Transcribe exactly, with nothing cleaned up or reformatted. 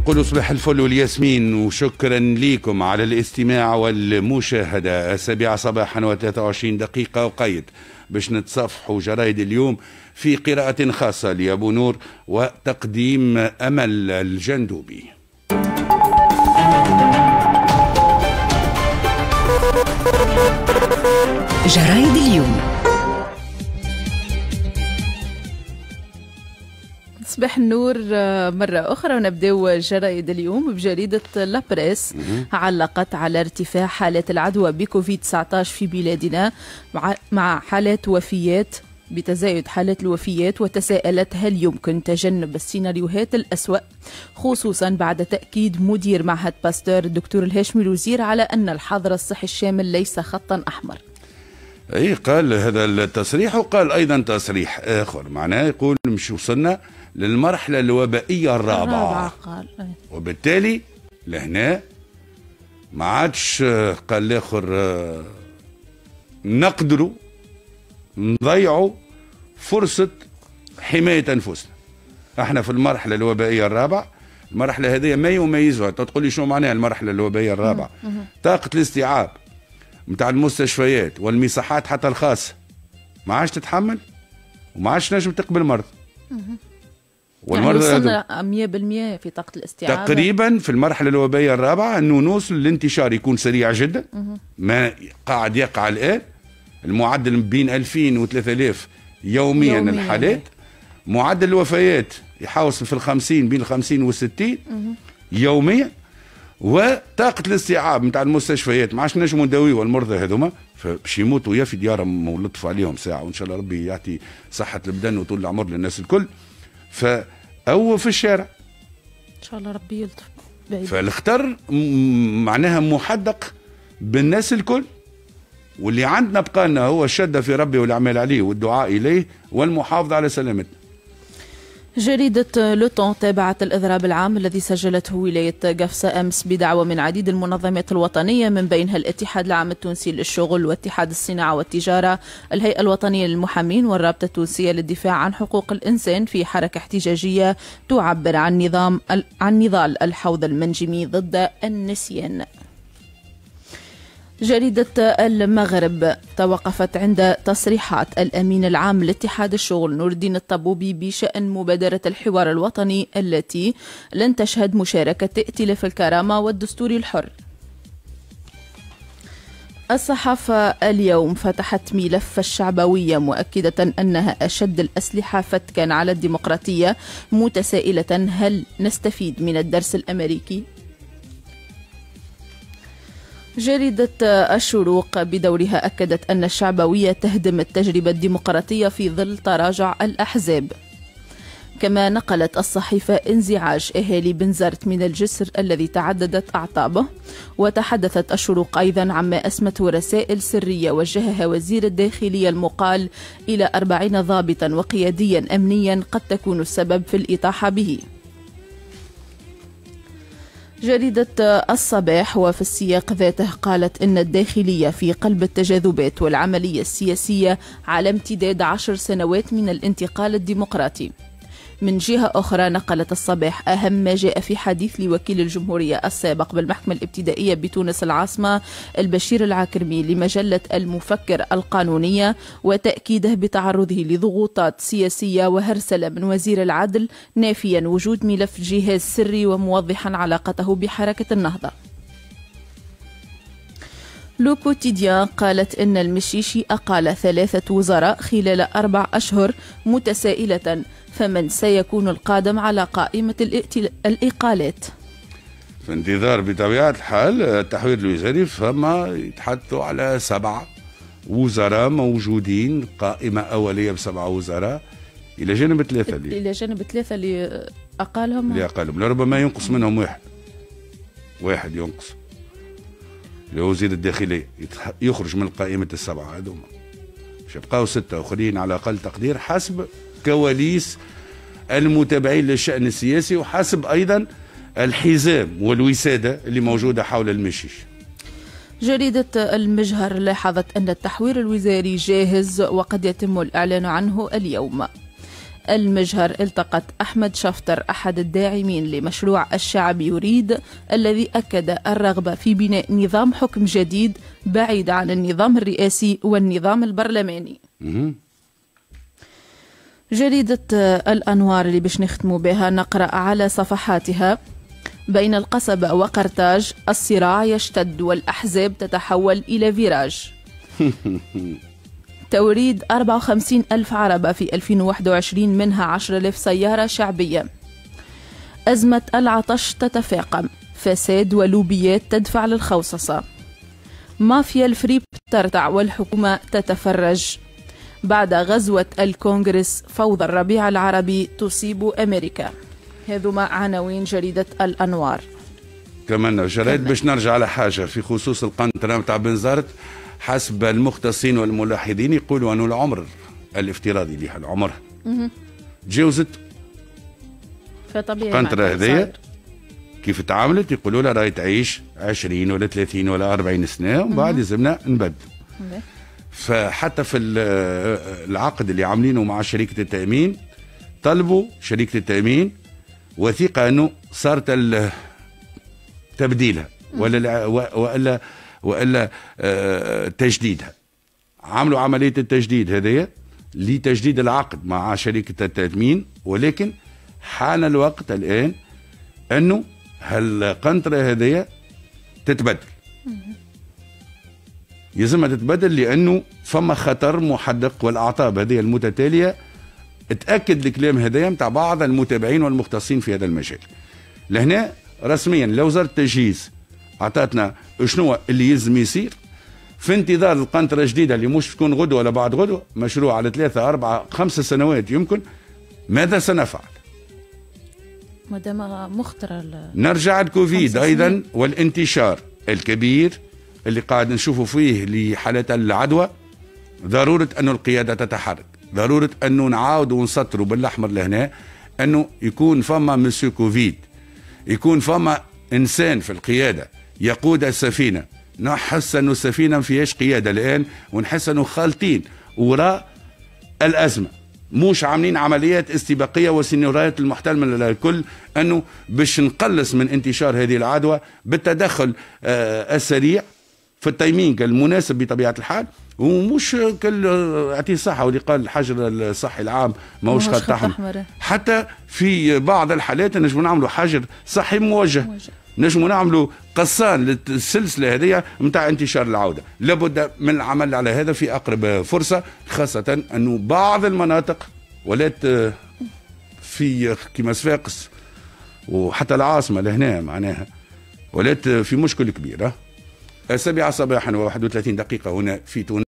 نقول صباح الفل والياسمين وشكرا لكم على الاستماع والمشاهدة. السابعة صباحا وثلاثة وعشرين دقيقة وقيد باش نتصفحوا جرايد اليوم في قراءة خاصة لأبو نور وتقديم أمل الجندوبي. جرايد اليوم. صباح النور مرة أخرى، ونبدأ جرائد اليوم بجريدة لابريس. علقت على ارتفاع حالات العدوى بكوفيد تسعة عشر في بلادنا مع حالات وفيات بتزايد حالات الوفيات، وتساءلت هل يمكن تجنب السيناريوهات الأسوأ، خصوصا بعد تأكيد مدير معهد باستور الدكتور الهاشمي الوزير على أن الحظر الصحي الشامل ليس خطا أحمر. أي قال هذا التصريح، وقال أيضا تصريح آخر معناه يقول مش وصلنا للمرحلة الوبائية الرابعة، قال. وبالتالي لهنا ما عادش قال الآخر نقدروا نضيعوا فرصة حماية أنفسنا. احنا في المرحلة الوبائية الرابعة. المرحلة هذه ما يميزها، تقول لي شو معناها المرحلة الوبائية الرابعة؟ طاقة الاستيعاب متاع المستشفيات والمساحات حتى الخاصة ما عادش تتحمل، وما عادش نجم تقبل مرض. والمرضى يعني وصلنا مية بالمية في طاقة الاستيعاب تقريبا في المرحلة الوبائية الرابعة، انه نوصل الانتشار يكون سريع جدا. ما قاعد يقع الآن المعدل بين ألفين و ثلاثة آلاف يوميا, يومياً الحالات. معدل الوفيات يحاوصل في الخمسين بين الخمسين والستين يوميا. وطاقة الاستيعاب نتاع المستشفيات ما عادش نجموا نداويو المرضى هذوما، فباش يموتوا يا في ديارهم ولطف عليهم ساعة، وإن شاء الله ربي يعطي صحة البدن وطول العمر للناس الكل. ف أو في الشارع إن شاء الله ربي يلطف. فالخطر معناها محدق بالناس الكل، واللي عندنا بقالنا هو الشدة في ربي والأعمال عليه والدعاء إليه والمحافظة على سلامتنا. جريدة لو طون تابعت الإضراب العام الذي سجلته ولاية قفصة أمس بدعوى من عديد المنظمات الوطنية، من بينها الاتحاد العام التونسي للشغل واتحاد الصناعة والتجارة، الهيئة الوطنية للمحامين، والرابطة التونسية للدفاع عن حقوق الإنسان، في حركة احتجاجية تعبر عن نظام عن نضال الحوض المنجمي ضد النسيان. جريدة المغرب توقفت عند تصريحات الأمين العام لاتحاد الشغل نور الدين الطبوبي بشأن مبادرة الحوار الوطني التي لن تشهد مشاركة ائتلاف الكرامة والدستور الحر. الصحافة اليوم فتحت ملف الشعبوية مؤكدة أنها أشد الأسلحة فتكا على الديمقراطية، متسائلة هل نستفيد من الدرس الأمريكي؟ جريدة الشروق بدورها أكدت أن الشعبوية تهدم التجربة الديمقراطية في ظل تراجع الأحزاب. كما نقلت الصحيفة انزعاج أهالي بنزرت من الجسر الذي تعددت أعطابه. وتحدثت الشروق أيضا عما أسمته رسائل سرية وجهها وزير الداخلية المقال إلى أربعين ضابطا وقياديا أمنيا قد تكون السبب في الإطاحة به. جريدة الصباح وفي السياق ذاته قالت إن الداخلية في قلب التجاذبات والعملية السياسية على امتداد عشر سنوات من الانتقال الديمقراطي. من جهة أخرى نقلت الصباح أهم ما جاء في حديث لوكيل الجمهورية السابق بالمحكمة الابتدائية بتونس العاصمة البشير العكرمي لمجلة المفكر القانونية، وتأكيده بتعرضه لضغوطات سياسية وهرسلة من وزير العدل، نافيا وجود ملف جهاز سري وموضحا علاقته بحركة النهضة. لو كوتيديان قالت إن المشيشي أقال ثلاثة وزراء خلال أربع أشهر، متسائلة فمن سيكون القادم على قائمة الإقالات؟ في انتظار بطبيعة الحال التحوير الوزاري، فما يتحدثوا على سبع وزراء موجودين، قائمة أولية بسبع وزراء إلى جانب ثلاثة اللي إلى جانب ثلاثة اللي أقالهم اللي أقالهم لربما ينقص منهم واحد واحد ينقص اللي هو وزير الداخلية، يخرج من قائمة السبعة هذوما، مش يبقاو ستة آخرين على أقل تقدير حسب كواليس المتابعين للشأن السياسي، وحسب أيضا الحزام والوسادة اللي موجودة حول المشيش. جريدة المجهر لاحظت أن التحوير الوزاري جاهز وقد يتم الإعلان عنه اليوم. المجهر التقت أحمد شفتر أحد الداعمين لمشروع الشعب يريد، الذي أكد الرغبة في بناء نظام حكم جديد بعيد عن النظام الرئاسي والنظام البرلماني. جريدة الأنوار اللي باش نختموا بها نقرأ على صفحاتها: بين القصبة وقرطاج الصراع يشتد والأحزاب تتحول إلى فيراج. توريد أربعة وخمسين ألف عربة في ألفين وواحد وعشرين، منها عشرة آلاف سيارة شعبية. أزمة العطش تتفاقم، فساد ولوبيات تدفع للخوصصة. مافيا الفريب ترتع والحكومة تتفرج. بعد غزوة الكونغرس فوضى الربيع العربي تصيب أمريكا. هذوما عناوين جريدة الأنوار. كمان جريد باش نرجع على حاجة في خصوص القنطرة نتاع بنزرت. حسب المختصين والملاحظين يقولوا أنه العمر الافتراضي لها العمر تجاوزت فطبيعي القنطرة هذيا. كيف تعاملت يقولوا لها راهي تعيش عشرين ولا ثلاثين ولا أربعين سنة ومن بعد لازمنا نبدل. فحتى في العقد اللي عاملينه مع شركة التأمين طلبوا شركة التأمين وثيقة أنه صارت تبديلها ولا وإلا وإلا تجديدها. عملوا عملية التجديد هذه لتجديد العقد مع شركة التأمين، ولكن حان الوقت الآن أنه هالقنطرة هذه تتبدل. يلزمها تتبدل لأنه فما خطر محدق، والأعطاب هذه المتتالية تأكد الكلام هذايا متاع بعض المتابعين والمختصين في هذا المجال. لهنا رسميا لو وزارة التجهيز أعطتنا شنو اللي يلزم يصير في انتظار القنطرة الجديدة اللي مش تكون غدوة ولا بعد غدوة، مشروع على ثلاثة أربعة خمسة سنوات يمكن. ماذا سنفعل؟ مادام مخطرة نرجع الكوفيد أيضا والانتشار الكبير اللي قاعد نشوفوا فيه لحالات العدوى. ضرورة أن القيادة تتحرك، ضرورة أنه نعاود ونسطروا بالأحمر لهنا أنه يكون فما مسيو كوفيد، يكون فما إنسان في القيادة يقود السفينة. نحس أنه السفينة ما فيهاش قيادة الآن، ونحس أنه خالطين وراء الأزمة، موش عاملين عمليات استباقية وسيناريوهات المحتملة الكل أنه باش نقلص من انتشار هذه العدوى بالتدخل آه السريع في التايمينج المناسب بطبيعة الحال، ومش كل اعطيه صحة واللي قال الحجر الصحي العام ماهوش خط أحمر. حتى في بعض الحالات نجموا نعملوا حجر صحي موجه، نجموا نعملوا قصان للسلسلة هذه نتاع انتشار العودة. لابد من العمل على هذا في أقرب فرصة، خاصة أنه بعض المناطق ولات في كما صفاقس وحتى العاصمة لهنا معناها ولات في مشكل كبير. السابعة صباحا وواحد وثلاثين دقيقة هنا في تونس.